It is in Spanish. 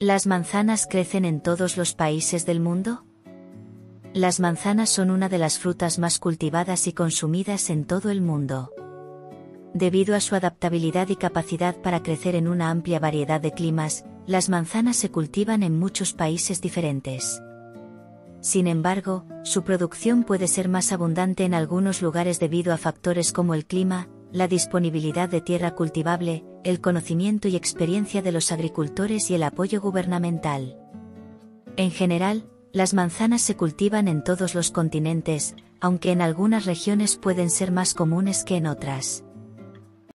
¿Las manzanas crecen en todos los países del mundo? Las manzanas son una de las frutas más cultivadas y consumidas en todo el mundo. Debido a su adaptabilidad y capacidad para crecer en una amplia variedad de climas, las manzanas se cultivan en muchos países diferentes. Sin embargo, su producción puede ser más abundante en algunos lugares debido a factores como el clima, la disponibilidad de tierra cultivable, el conocimiento y experiencia de los agricultores y el apoyo gubernamental. En general, las manzanas se cultivan en todos los continentes, aunque en algunas regiones pueden ser más comunes que en otras.